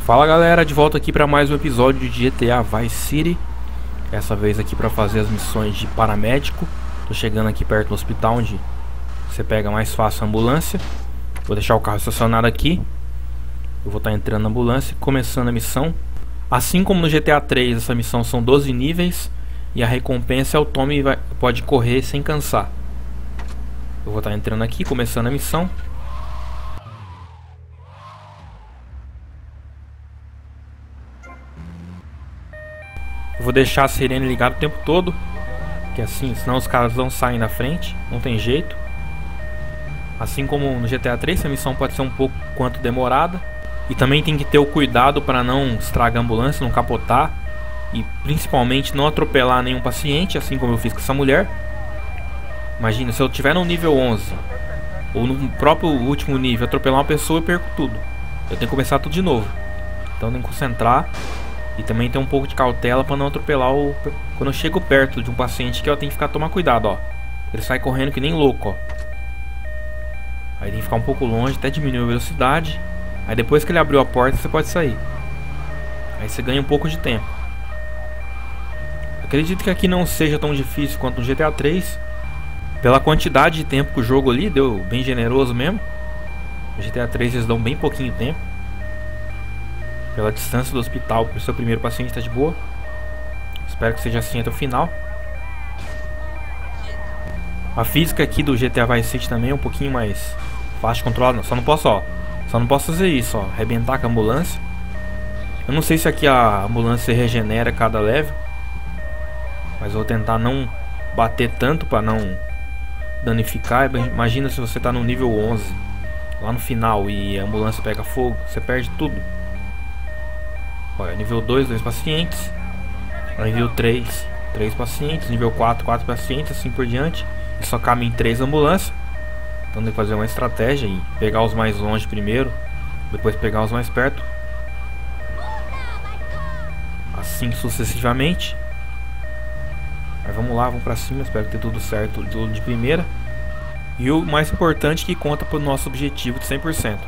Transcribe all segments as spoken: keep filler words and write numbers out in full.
Fala galera, de volta aqui para mais um episódio de G T A Vice City. Essa vez aqui para fazer as missões de paramédico. Tô chegando aqui perto do hospital onde você pega mais fácil a ambulância. Vou deixar o carro estacionado aqui. Eu vou estar entrando na ambulância e começando a missão. Assim como no G T A três, essa missão são doze níveis e a recompensa é o Tommy vai, pode correr sem cansar. Eu vou estar entrando aqui, começando a missão. Eu vou deixar a sirene ligada o tempo todo, que assim, senão os caras não saem da frente, não tem jeito. Assim como no G T A três, a missão pode ser um pouco quanto demorada. E também tem que ter o cuidado para não estragar a ambulância, não capotar. E principalmente não atropelar nenhum paciente, assim como eu fiz com essa mulher. Imagina, se eu estiver no nível onze, ou no próprio último nível, atropelar uma pessoa, eu perco tudo. Eu tenho que começar tudo de novo. Então eu tenho que concentrar. E também ter um pouco de cautela para não atropelar o... Quando eu chego perto de um paciente que eu tenho que ficar tomar cuidado, ó. Ele sai correndo que nem louco, ó. Aí tem que ficar um pouco longe, até diminuir a velocidade. Aí depois que ele abriu a porta, você pode sair. Aí você ganha um pouco de tempo. Acredito que aqui não seja tão difícil quanto no G T A três. Pela quantidade de tempo que o jogo ali deu, bem generoso mesmo. No G T A três eles dão bem pouquinho tempo. Pela distância do hospital para o seu primeiro paciente está de boa. Espero que seja assim até o final. A física aqui do G T A Vice City também é um pouquinho mais fácil de controlar. Não, só não posso, ó, só não posso fazer isso, ó, arrebentar com a ambulância. Eu não sei se aqui a ambulância regenera cada level, mas eu vou tentar não bater tanto para não danificar. Imagina se você está no nível onze, lá no final, e a ambulância pega fogo, você perde tudo. Olha, nível dois, dois pacientes. Nível três, três pacientes. Nível quatro, quatro pacientes, assim por diante. E só cabem em três ambulâncias. Então tem que fazer uma estratégia e pegar os mais longe primeiro, depois pegar os mais perto. Assim sucessivamente. Mas vamos lá, vamos pra cima. Espero que dê tudo certo, tudo de primeira. E o mais importante, que conta pro nosso objetivo de cem por cento.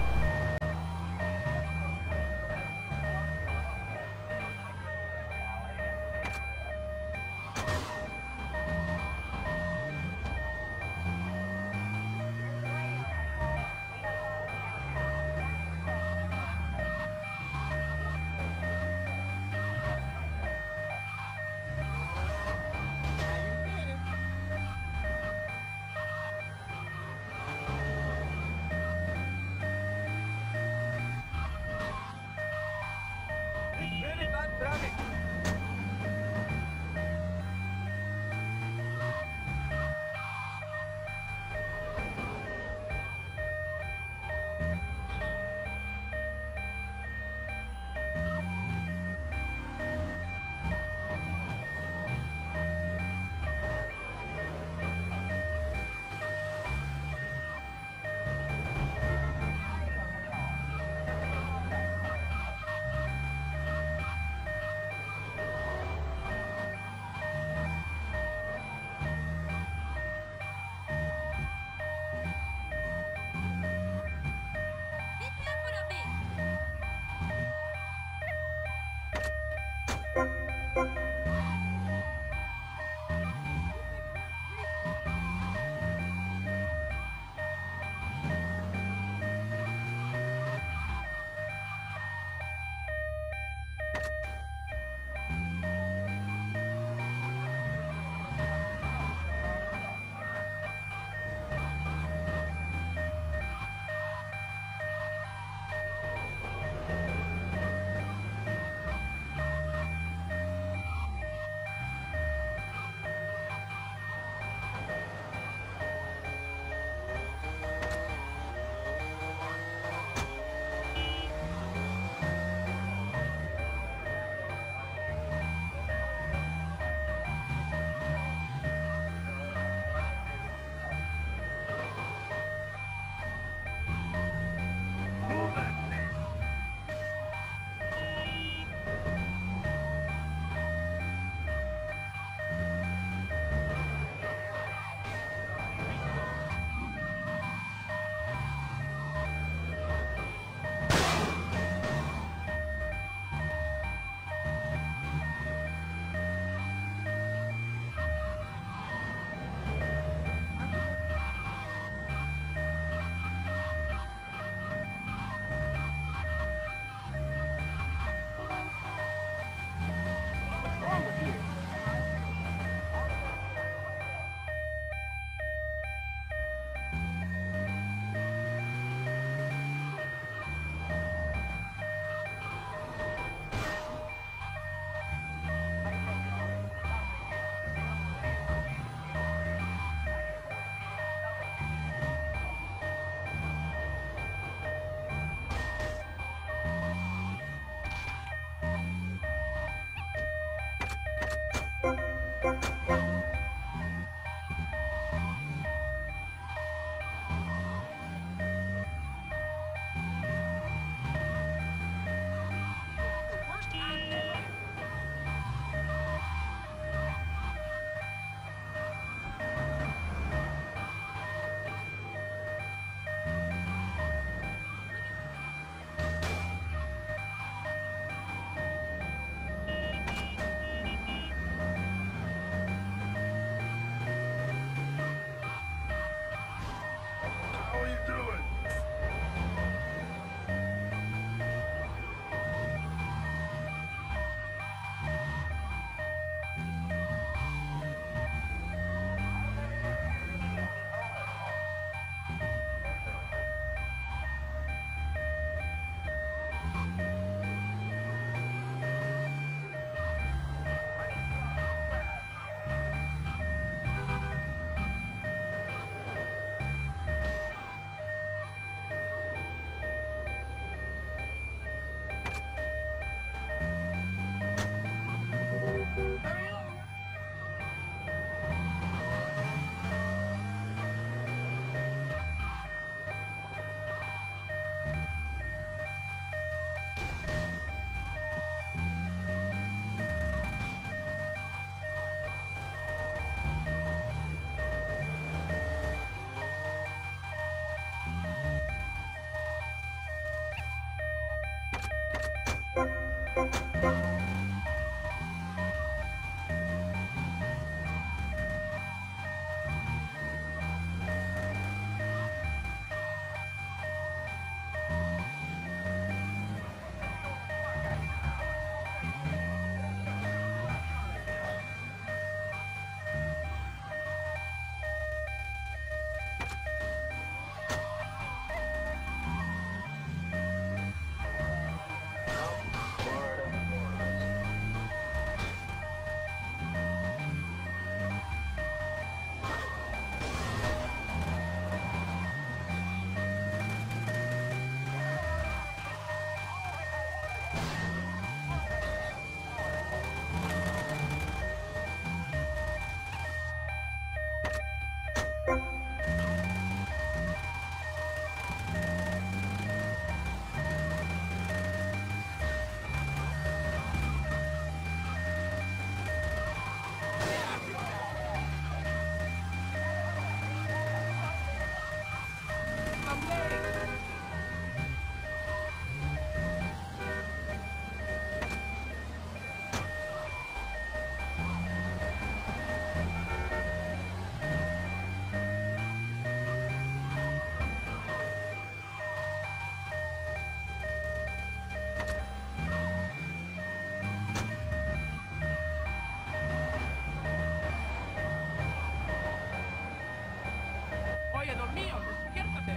Oye, dormido, despiértate.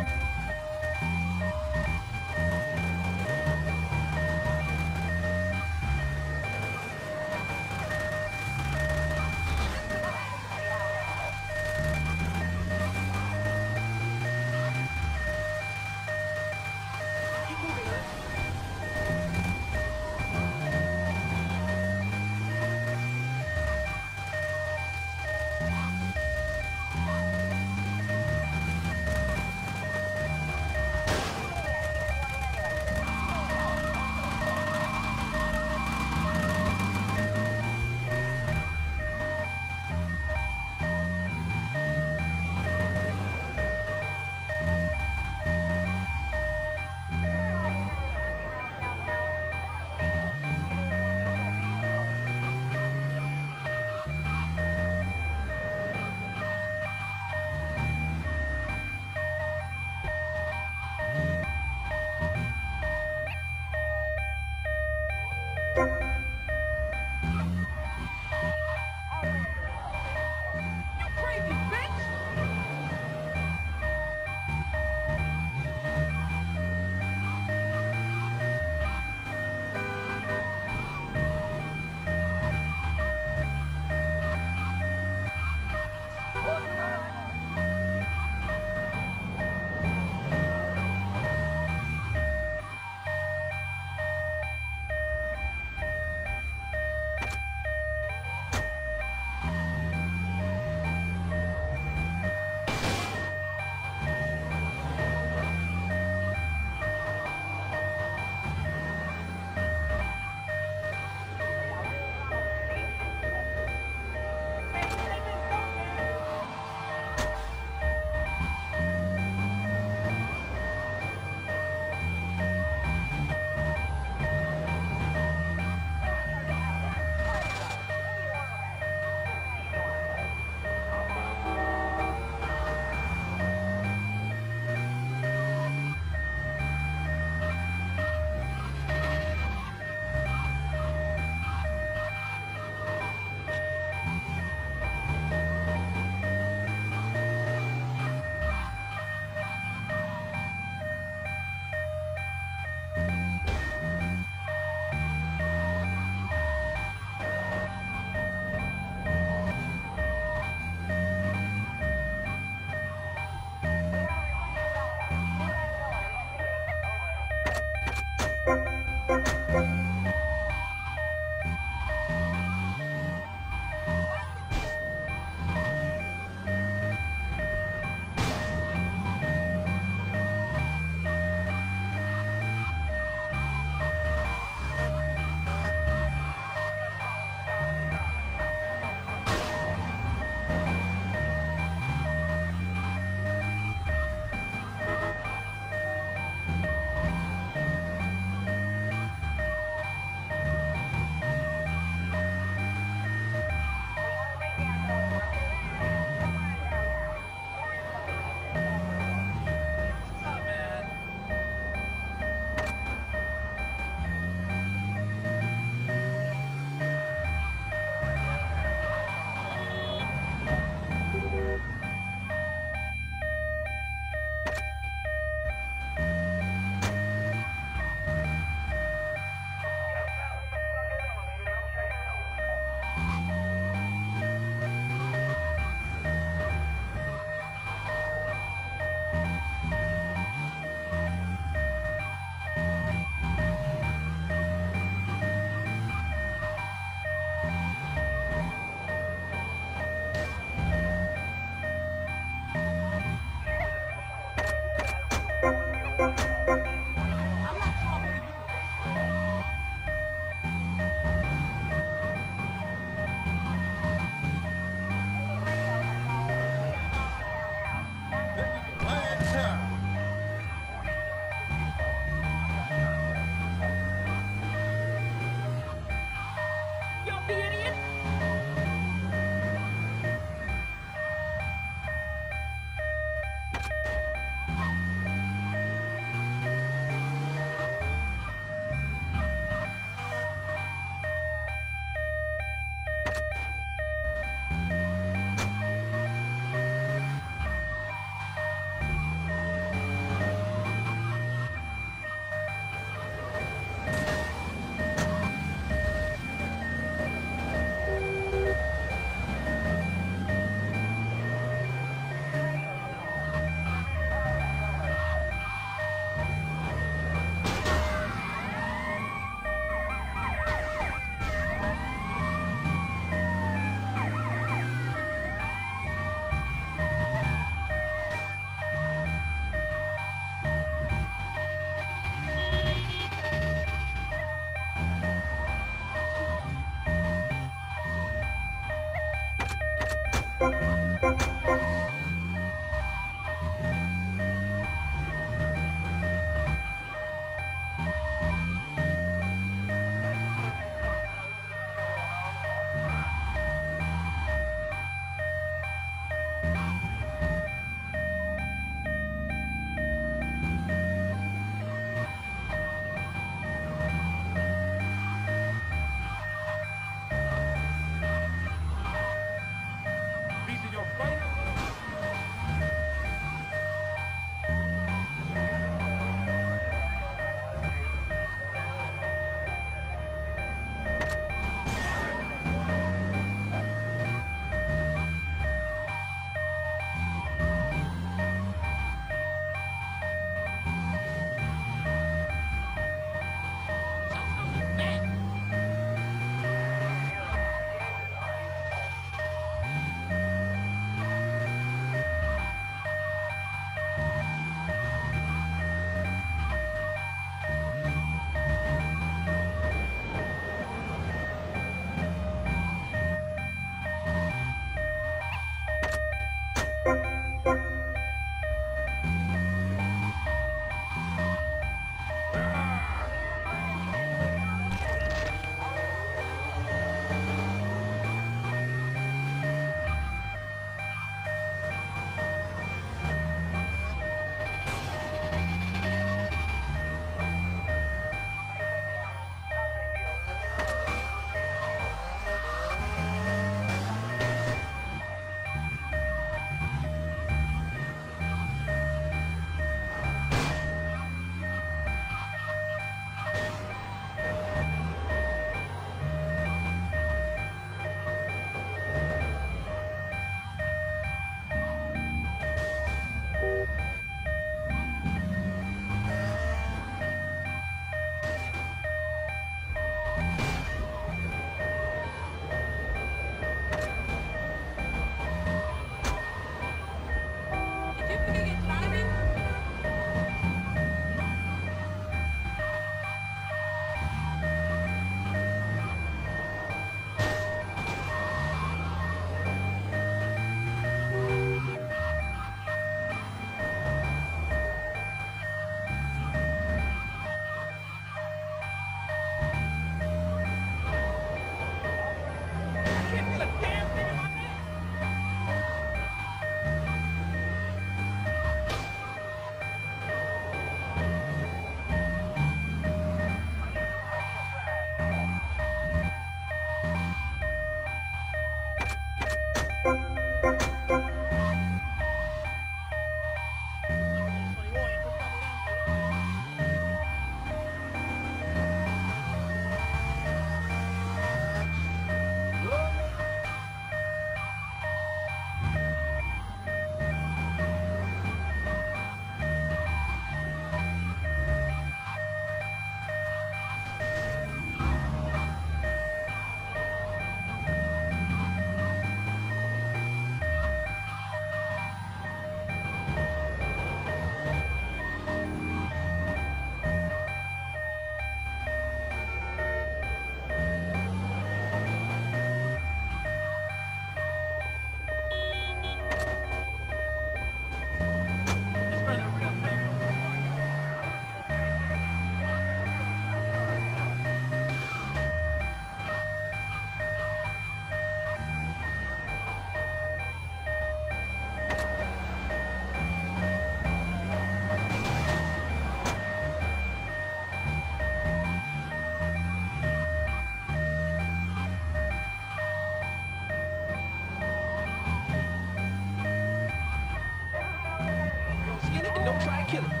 Try and kill him.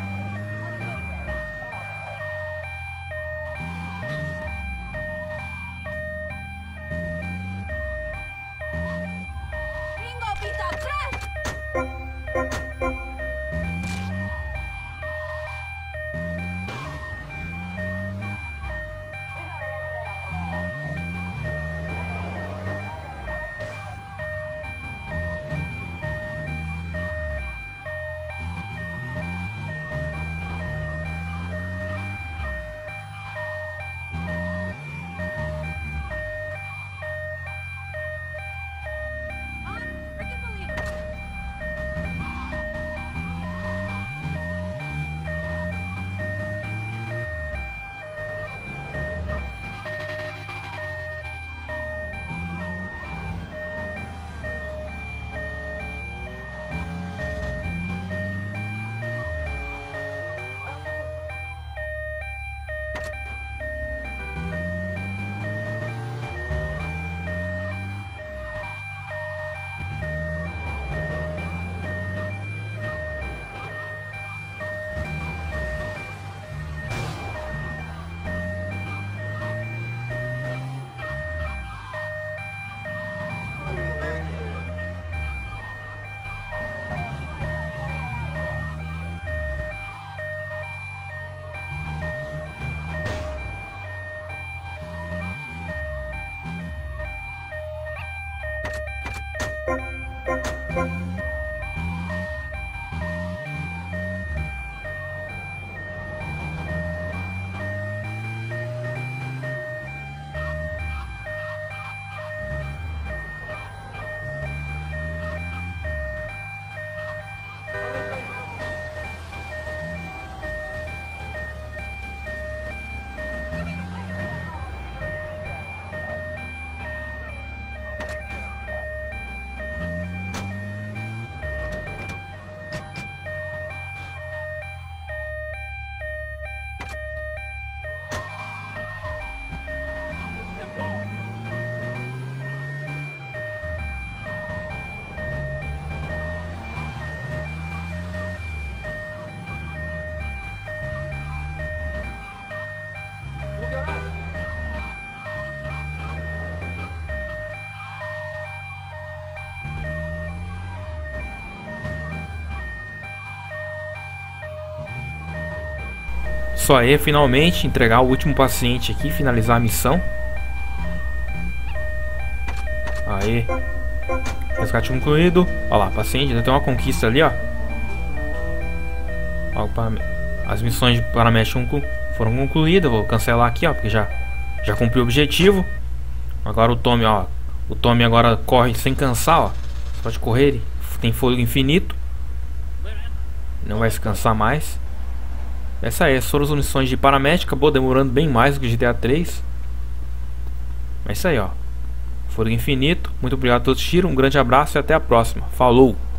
Ringo Pita Crash! Unfreaking believable. Look out. Só aí, finalmente, entregar o último paciente aqui, finalizar a missão. Aí. Resgate concluído. Olha lá, paciente, ainda tem uma conquista ali, ó. Ó, as missões de paramédico foram concluídas. Vou cancelar aqui, ó, porque já, já cumpri o objetivo. Agora o Tommy, ó. O Tommy agora corre sem cansar, ó. Pode correr, ele tem fôlego infinito. Não vai se cansar mais. Essa aí, essas foram as missões de paramédico. Acabou demorando bem mais do que G T A três. É isso aí, ó. Fôlego infinito. Muito obrigado a todos que assistiram. Um grande abraço e até a próxima. Falou!